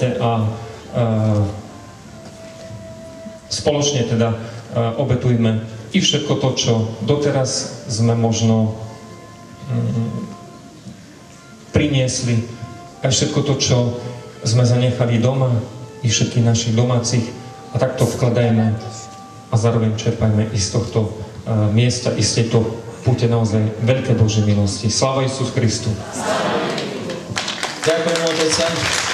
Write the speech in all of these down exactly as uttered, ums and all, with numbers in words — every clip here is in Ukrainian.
srdce a uh, spoločne teda uh, obetujme i všetko to, čo doteraz sme možno um, priniesli, aj všetko to, čo sme zanechali doma, i všetkých našich domácich, a takto vkladajme a zároveň čerpajme i z tohto uh, miesta, i z tejto púte naozaj veľké Božie milosti. Sláva Ісусу Христу! Дякуємо, Отця.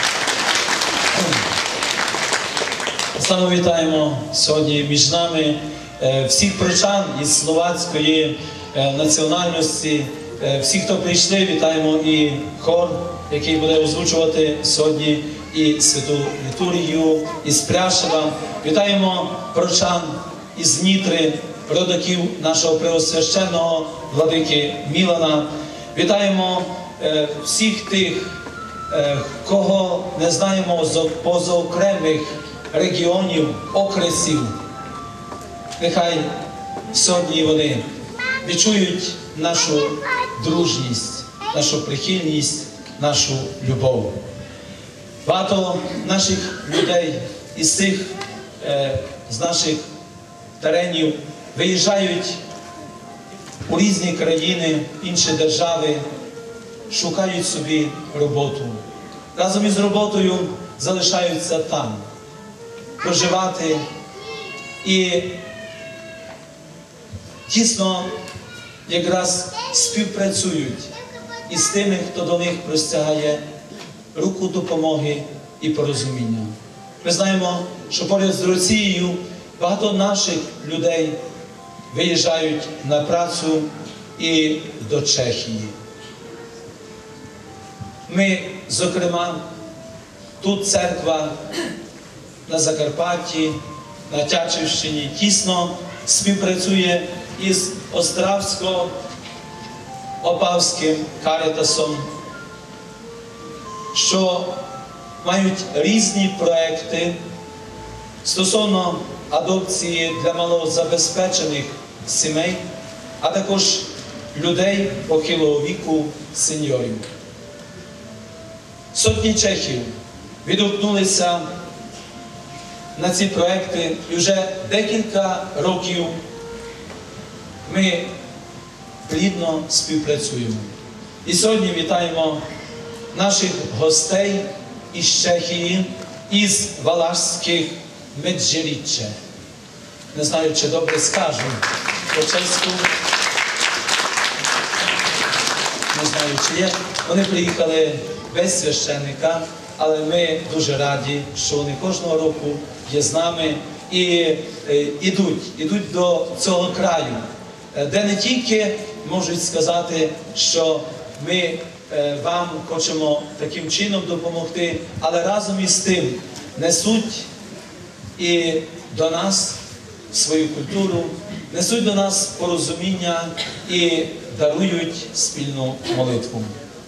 Саме вітаємо сьогодні між нами всіх прочан із словацької національності, всіх, хто прийшли, вітаємо і хор, який буде озвучувати сьогодні і святу літургію із Пряшева. Вітаємо прочан із Нітри, родаків нашого преосвященного владики Мілана. Вітаємо е, всіх тих, е, кого не знаємо з позаокремих регіонів, окресів. Нехай сьогодні вони відчують нашу дружність, нашу прихильність, нашу любов. Багато наших людей із цих, е, з наших теренів виїжджають у різні країни, інші держави, шукають собі роботу. Разом із роботою залишаються там, проживати і тісно якраз співпрацюють із тими, хто до них простягає руку допомоги і порозуміння. Ми знаємо, що поряд з Росією багато наших людей виїжджають на працю і до Чехії. Ми, зокрема, тут церква на Закарпатті, на Тячівщині тісно співпрацює із Островсько-Опавським Карітасом, що мають різні проекти стосовно адопції для малозабезпечених сімей, а також людей похилого віку, сеньорів. Сотні чехів відгукнулися на ці проекти, і вже декілька років ми плідно співпрацюємо. І сьогодні вітаємо наших гостей із Чехії, із Валашських Меджиріччя. Не знаю, чи добре скажу по-чеську. Не знаю, чи є. Вони приїхали без священника, але ми дуже раді, що вони кожного року є з нами і е, ідуть, ідуть до цього краю, де не тільки можуть сказати, що ми е, вам хочемо таким чином допомогти, але разом із тим несуть і до нас свою культуру, несуть до нас порозуміння і дарують спільну молитву.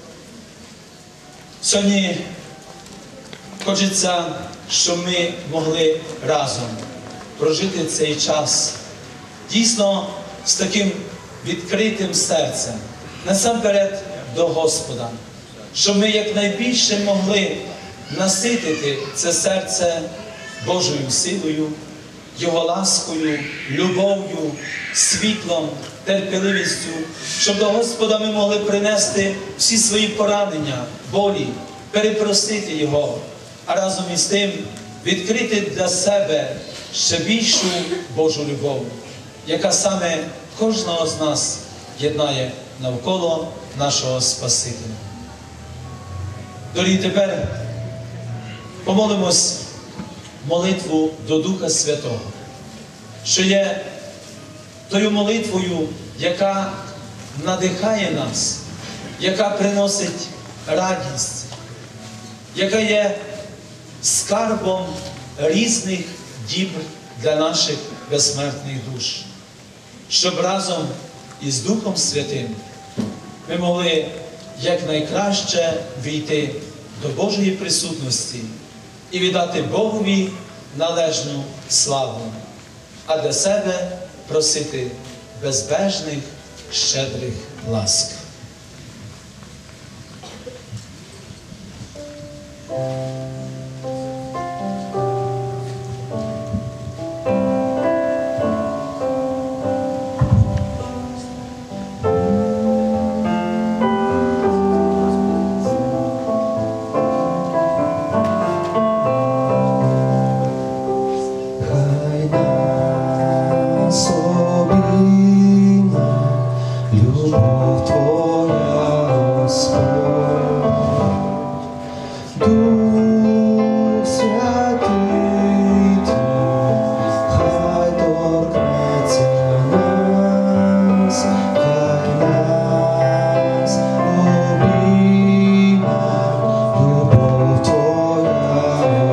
Сьогодні хочеться, щоб ми могли разом прожити цей час дійсно з таким відкритим серцем, насамперед до Господа, щоб ми якнайбільше могли наситити це серце Божою силою, Його ласкою, любов'ю, світлом, терпеливістю, щоб до Господа ми могли принести всі свої поранення, болі, перепросити Його, а разом із тим відкрити для себе ще більшу Божу любов, яка саме кожного з нас єднає навколо нашого Спасителя. Дорогі, тепер помолимось молитву до Духа Святого, що є тою молитвою, яка надихає нас, яка приносить радість, яка є скарбом різних дібр для наших безсмертних душ, щоб разом із Духом Святим ми могли якнайкраще війти до Божої присутності і віддати Богові належну славу, а для себе просити безбежних, щедрих ласк.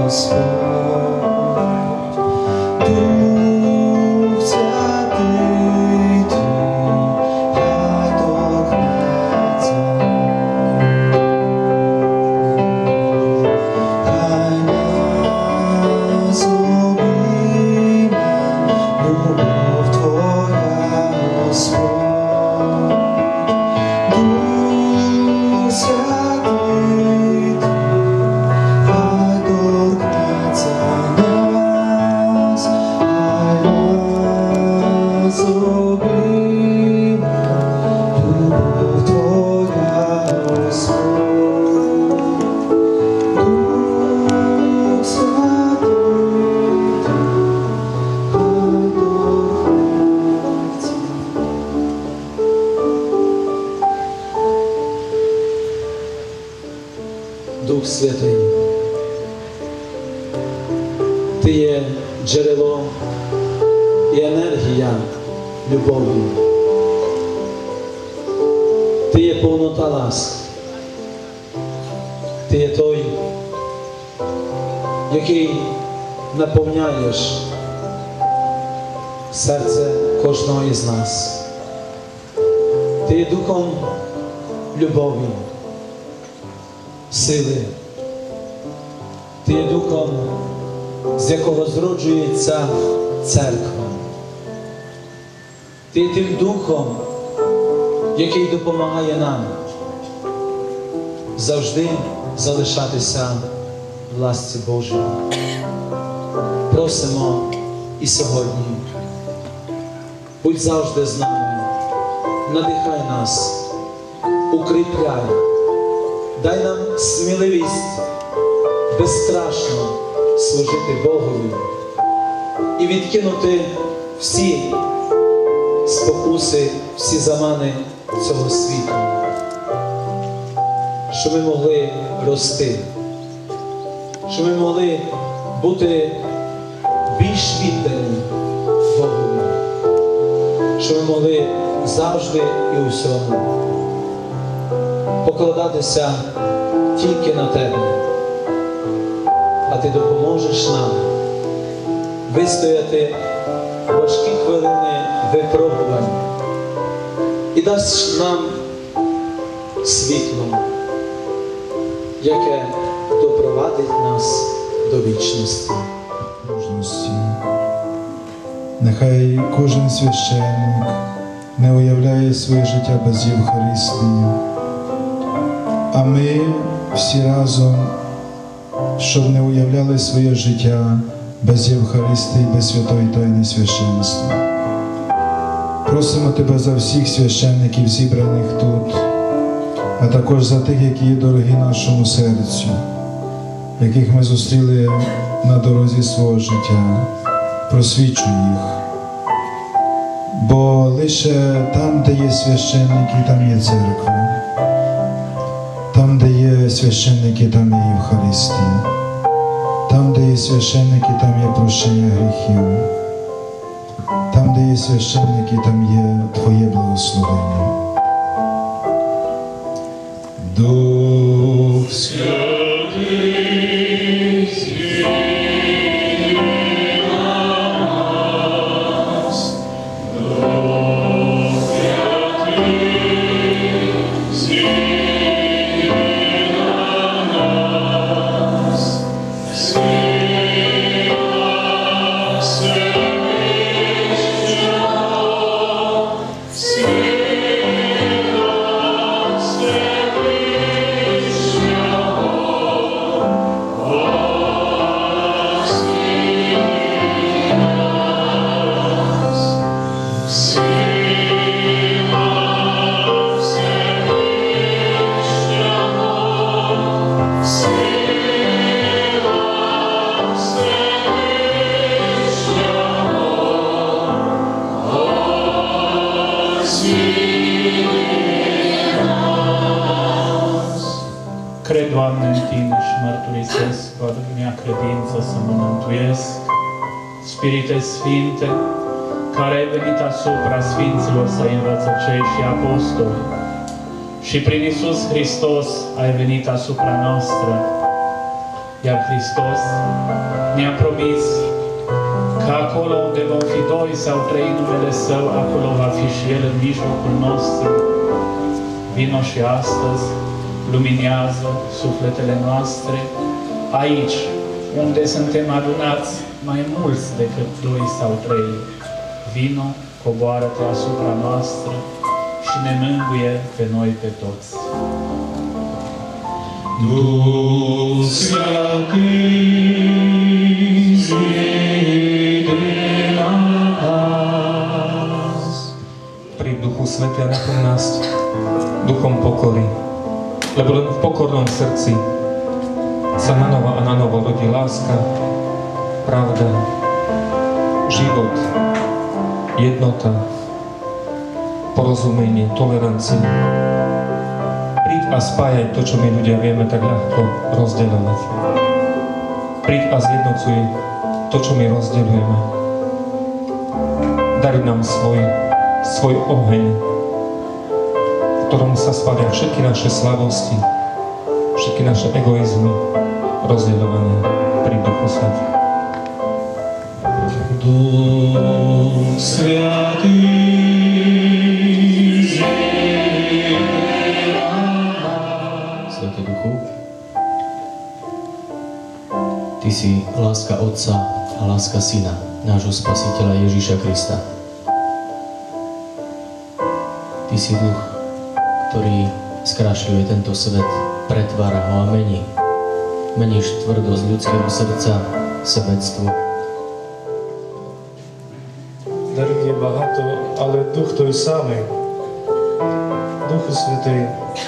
Дух Святий, Ти є джерело і енергія любові. Ти є повнота ласки. Ти є той, який наповняєш серце кожного із нас. Ти є духом любові, сили. Ти є духом, з якого зроджується церква. Ти є тим духом, який допомагає нам завжди залишатися в ласці Божій. Просимо і сьогодні. Будь завжди з нами, надихай нас, укріпляй, дай нам сміливість безстрашно служити Богові і відкинути всі спокуси, всі замани цього світу, щоб ми могли рости, щоб ми могли бути більш віддані Богові, щоб ми могли завжди і у всьому покладатися тільки на Тебе, а Ти допоможеш нам вистояти важкі хвилини випробувань і дасть нам світло, яке допровадить нас до вічності. Нехай кожен священник не уявляє своє життя без Євхаристії, а ми всі разом, щоб не уявляли своє життя без Євхаристії, без святої тайни священства. Просимо Тебе за всіх священників, зібраних тут, а також за тих, які є дорогі нашому серцю, яких ми зустріли на дорозі свого життя. Просвічуй їх. Бо лише там, де є священники, там є церква. Там, де є священники, там є Євхаристія. Там, де є священники, там є прощення гріхів. Там, де є священники, там є Твоє благословення. Дух Святий, Cred, Doamne, în Tine și mărturisesc că mea credință să mă mântuiesc. Spirite Sfinte, care ai venit asupra Sfinților Săi învățăcei și apostoli și prin Iisus Hristos ai venit asupra noastră, Iar Hristos ne-a promis că acolo unde vom fi doi sau trei în numele Său, acolo va fi și El în mijlocul nostru. Vino și astăzi, luminează sufletele noastre, aici, unde suntem adunați mai mulți decât doi sau trei. Vino, coboară-te asupra noastră și ne mângâie pe noi pe toți. Duh Sfânt, zide nás. Príď Duchu Svätý a naplň nás duchom pokory, lebo len v pokornom srdci sa na novo a na novo rodí láska, pravda, život, jednota, porozumenie, tolerancia. Príď a spájaj to, čo my ľudia vieme tak ľahko rozdeľovať. Príď a zjednocuj to, čo my rozdeľujeme. Daruj nám svoj, svoj oheň, v ktorom sa spália všetky naše slabosti, všetky naše egoizmy, rozdeľovanie. Príď Duchu Svätý. Duh Sfânt, Svätý Duchu, Ty si láska Otca a láska Syna, nášho Spasiteľa Ježíša Krista. Ty si Duch, ktorý skrášľuje tento svet, pretvára ho a mení. Meníš tvrdosť ľudského srdca, sebectvo. Дарів є багато, але Дух той самий. Духу Святий,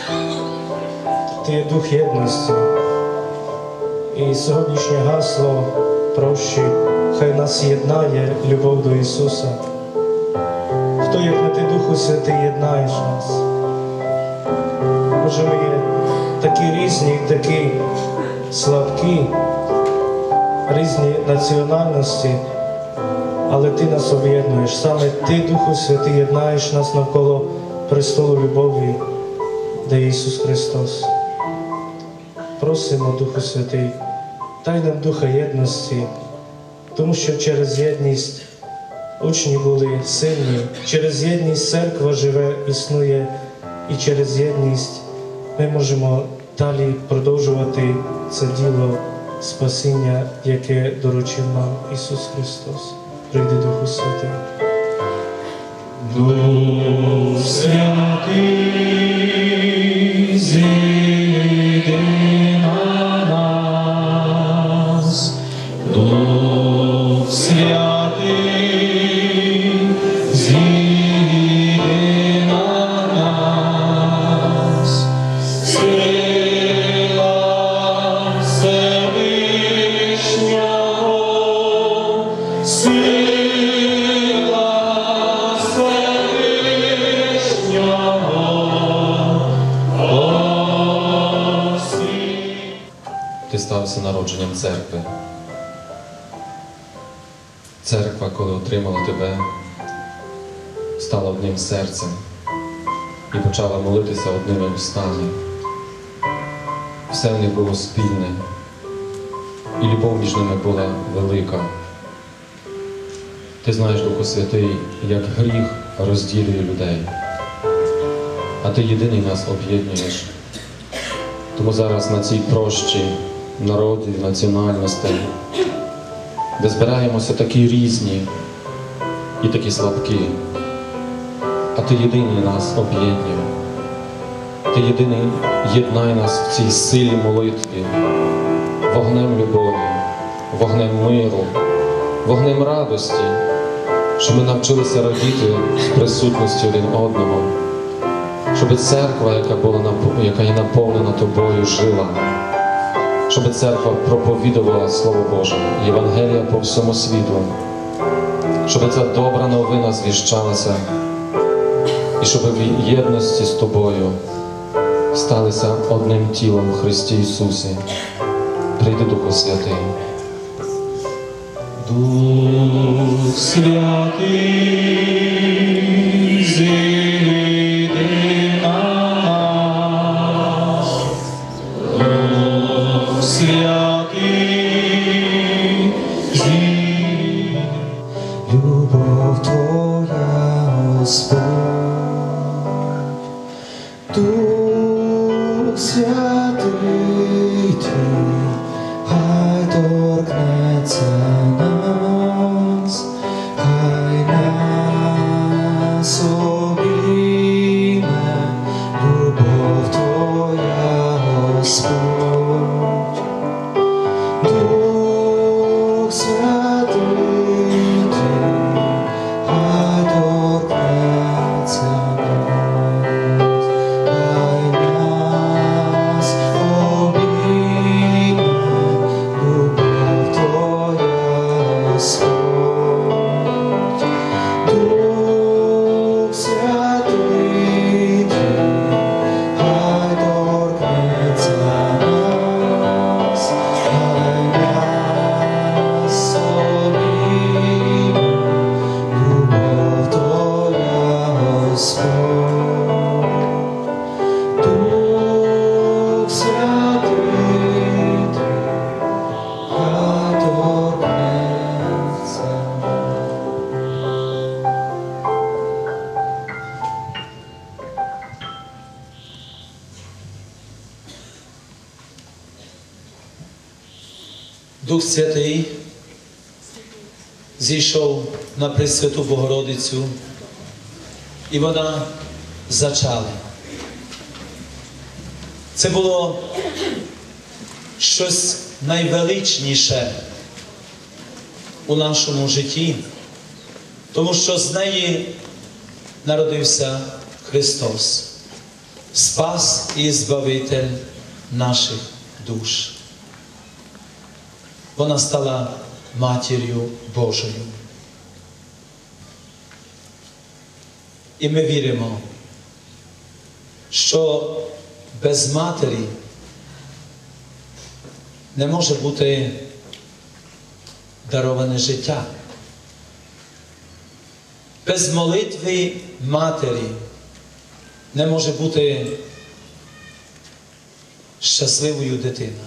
Ти є Дух єдності. І сьогоднішнє гасло прощі, хай нас єднає любов до Ісуса. Хто, як не Ти, Духу Святий, єднаєш нас? Може, ми є такі різні, такі слабкі, різні національності, але Ти нас об'єднуєш. Саме Ти, Духу Святий, єднаєш нас навколо престолу любові, де є Ісус Христос. Просимо, Духу Святий, дай нам духа єдності, тому що через єдність учні були сильні, через єдність церква живе, існує, і через єдність ми можемо далі продовжувати це діло спасіння, яке доручив нам Ісус Христос. Прийди, Духу Святий. Duh Sfânt, zide nás. Duh Sfânt, zide nás. Sila Всевишнього, сила Всевишнього, освіт. Ти стався народженням церкви. Церква, коли отримала тебе, стала одним серцем і почала молитися одними устами. Все в них було спільне, і любов між ними була велика. Ти знаєш, Духу Святий, як гріх розділює людей, а Ти єдиний нас об'єднуєш. Тому зараз на цій прощі народів, національностей, де збираємося такі різні і такі слабкі, а Ти єдиний нас об'єднує. Ти єдиний єднай нас в цій силі молитві, вогнем любові, вогнем миру, вогнем радості, щоб ми навчилися радіти в присутності один одного, щоб церква, яка була, яка є наповнена Тобою, жила, щоб церква проповідувала Слово Боже, Євангелія по всьому світу, щоб ця добра новина звіщалася, і щоб в єдності з Тобою сталися одним тілом в Христі Ісусі. Прийди, Духу Святий. Дух Святий, зійди на нас. Дух Святий, Дух Святий зійшов на Пресвяту Богородицю, і вона зачала. Це було щось найвеличніше у нашому житті, тому що з неї народився Христос, Спас і Збавитель наших душ. Вона стала Матір'ю Божою. І ми віримо, що без матері не може бути дароване життя. Без молитви матері не може бути щасливою дитина.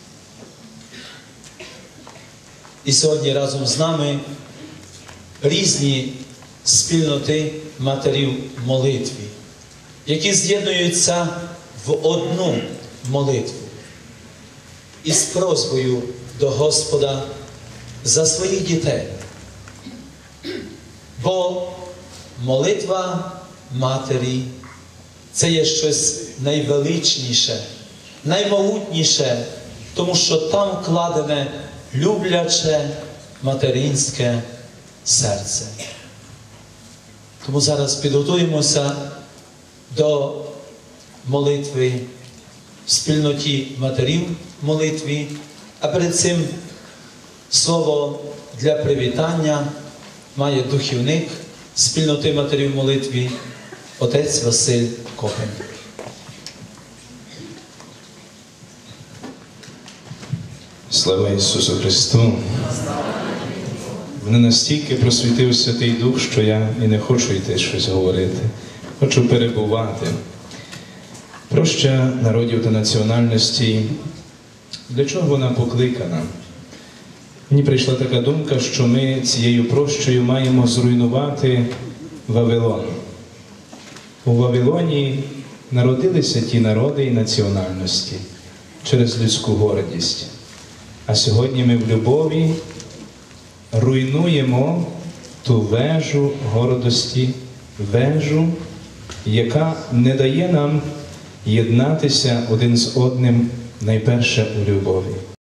І сьогодні разом з нами різні спільноти матерів молитві, які з'єднуються в одну молитву із просьбою до Господа за своїх дітей. Бо молитва матері – це є щось найвеличніше, наймогутніше, тому що там вкладене любляче материнське серце. Тому зараз підготуємося до молитви в спільноті матерів молитві, а перед цим слово для привітання має духівник спільноти матерів молитві, отець Василь Копень. Слава Ісусу Христу! Мене настільки просвітив Святий Дух, що я і не хочу йти щось говорити. Хочу перебувати. Проща народів та національностей. Для чого вона покликана? Мені прийшла така думка, що ми цією прощею маємо зруйнувати Вавилон. У Вавилоні народилися ті народи і національності через людську гордість. А сьогодні ми в любові руйнуємо ту вежу гордості, вежу, яка не дає нам єднатися один з одним найперше у любові.